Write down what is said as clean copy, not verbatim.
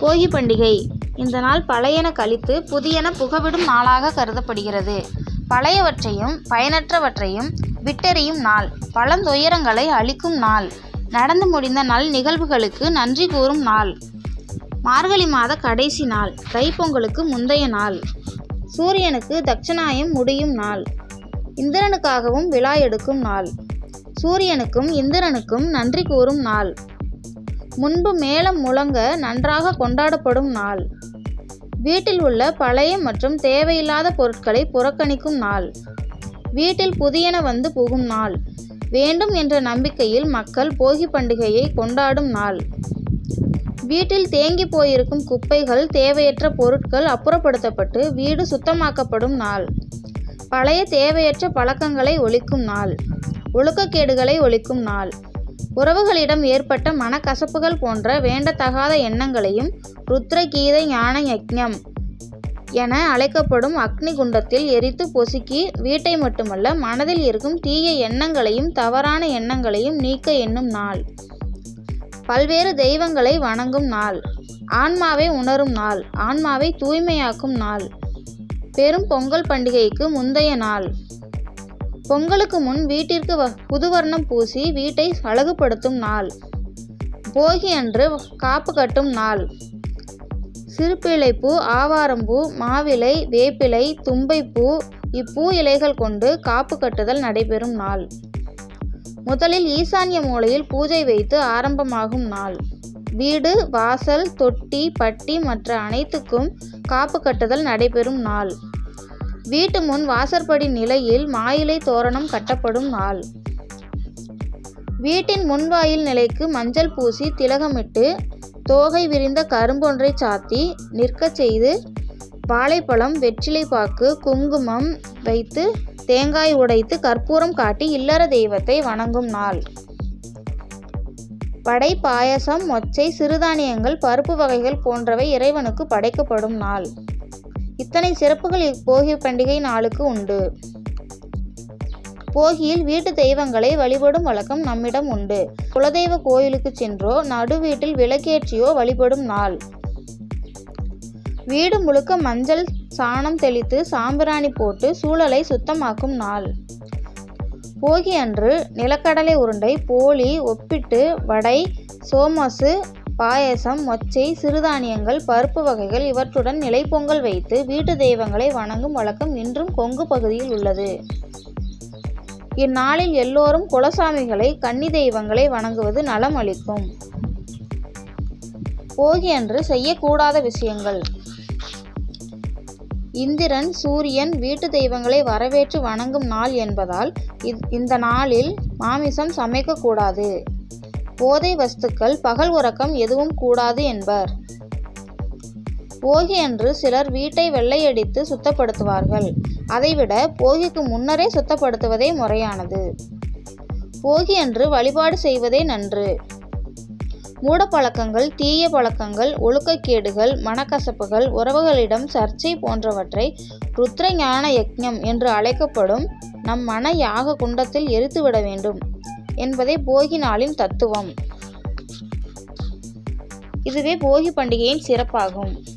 போகி பண்டிகை இந்த நாள் பழையன கழித்து புதியன புகவிடும் நாளாக கருதப்படுகிறது. பழையவற்றையும் பயனற்றவற்றையும் விட்டெறியும் நாள், பழந்துயரங்களை அழிக்கும் நாள், நடந்து முடிந்த நல் நிகழ்வுகளுக்கு நன்றி கூறும் நாள், மார்கழி மாத கடைசி நாள், தைப்பொங்கலுக்கு முந்தைய நாள், சூரியனுக்கு தட்சணாயம் முடியும் நாள், இந்திரனுக்காகவும் விழா எடுக்கும் நாள், சூரியனுக்கும் இந்திரனுக்கும் நன்றி கூறும் நாள், முன்பு மேளம் முழங்க நன்றாக கொண்டாடப்படும் நாள், வீட்டில் உள்ள பழைய மற்றும் தேவையில்லாத பொருட்களை புறக்கணிக்கும் நாள், வீட்டில் புதியன வந்து புகும் நாள், வேண்டும் என்ற நம்பிக்கையில் மக்கள் போகி பண்டிகையை கொண்டாடும் நாள், வீட்டில் தேங்கி போயிருக்கும் குப்பைகள் தேவையற்ற பொருட்கள் அப்புறப்படுத்தப்பட்டு வீடு சுத்தமாக்கப்படும் நாள், பழைய தேவையற்ற பழக்கங்களை ஒழிக்கும் நாள், ஒழுக்கக்கேடுகளை ஒழிக்கும் நாள், உறவுகளிடம் ஏற்பட்ட மனக்கசப்புகள் போன்ற வேண்டத்தகாத எண்ணங்களையும் ருத்ர கீதை ஞான யக்ஞம் என அழைக்கப்படும் அக்னி குண்டத்தில் எரித்து பொசுக்கி வீட்டை மட்டுமல்ல மனதில் இருக்கும் தீய எண்ணங்களையும் தவறான எண்ணங்களையும் நீக்க எண்ணும் நாள், பல்வேறு தெய்வங்களை வணங்கும் நாள், ஆன்மாவை உணரும் நாள், ஆன்மாவை தூய்மையாக்கும் நாள், பெரும் பொங்கல் பண்டிகைக்கு முந்தைய நாள், பொங்கலுக்கு முன் வீட்டிற்கு புதுவர்ணம் பூசி வீட்டை அழகுபடுத்தும் நாள், போகி அன்று காப்பு கட்டும் நாள், சிறுபிள்ளைப்பூ, ஆவாரம்பூ, மாவிலை, வேப்பிலை, தும்பைப்பூ இப்பூ இலைகள் கொண்டு காப்பு கட்டுதல் நடைபெறும் நாள், முதலில் ஈசான்ய மூலையில் பூஜை வைத்து ஆரம்பமாகும் நாள், வீடு, வாசல், தொட்டி, பட்டி மற்ற அனைத்துக்கும் காப்பு கட்டுதல் நடைபெறும் நாள், வீட்டு முன் வாசற்படி நிலையில் மாயிலை தோரணம் கட்டப்படும் நாள், வீட்டின் முன்வாயில் நிலைக்கு மஞ்சள் பூசி திலகமிட்டு தோகை விரிந்த கரும்பொன்றை சாத்தி நிற்கச் செய்து வாழைப்பழம், வெற்றிலைப்பாக்கு, குங்குமம் வைத்து தேங்காய் உடைத்து கற்பூரம் காட்டி இல்லற தெய்வத்தை வணங்கும் நாள், வடை, பாயசம், மொச்சை, சிறுதானியங்கள், பருப்பு வகைகள் போன்றவை இறைவனுக்கு படைக்கப்படும் நாள். இத்தனை சிறப்புகள் இப்போகி பண்டிகை நாளுக்கு உண்டு. போகியில் வீட்டு தெய்வங்களை வழிபடும் வழக்கம் நம்மிடம் உண்டு. குலதெய்வ கோயிலுக்கு சென்றோ நடு வீட்டில் விளக்கேற்றியோ வழிபடும் நாள். வீடு முழுக்க மஞ்சள் சாணம் தெளித்து சாம்பிராணி போட்டு சூழலை சுத்தமாக்கும் நாள். போகி அன்று நிலக்கடலை உருண்டை, போளி, ஒப்பிட்டு, வடை, சோமசு, பாயசம், மொச்சை, சிறுதானியங்கள், பருப்பு வகைகள் இவற்றுடன் நிலைப்பொங்கல் வைத்து வீட்டு தெய்வங்களை வணங்கும் வழக்கம் இன்றும் கொங்கு பகுதியில் உள்ளது. இந்நாளில் எல்லோரும் குலசாமிகளை, கன்னி தெய்வங்களை வணங்குவது நலம் அளிக்கும். போகி அன்று செய்யக்கூடாத விஷயங்கள்: இந்திரன், சூரியன், வீட்டு தெய்வங்களை வரவேற்று வணங்கும் நாள் என்பதால் இந்த நாளில் மாமிசம் சமைக்கக்கூடாது. போதை வஸ்துக்கள், பகல் உறக்கம் எதுவும் கூடாது என்பர். போகி அன்று சிலர் வீட்டை வெள்ளையடித்து சுத்தப்படுத்துவார்கள். அதைவிட போகிக்கு முன்னரே சுத்தப்படுத்துவதே முறையானது. போகி அன்று வழிபாடு செய்வதே நன்று. மூடப்பழக்கங்கள், தீய பழக்கங்கள், ஒழுக்கக்கேடுகள், மனக்கசப்புகள், உறவுகளிடம் சர்ச்சை போன்றவற்றை ருத்ர ஞான யக்ஞம் என்று அழைக்கப்படும் நம் மன யாக குண்டத்தில் எரித்துவிட வேண்டும் என்பதே போகி நாளின் தத்துவம். இதுவே போகி பண்டிகையின் சிறப்பாகும்.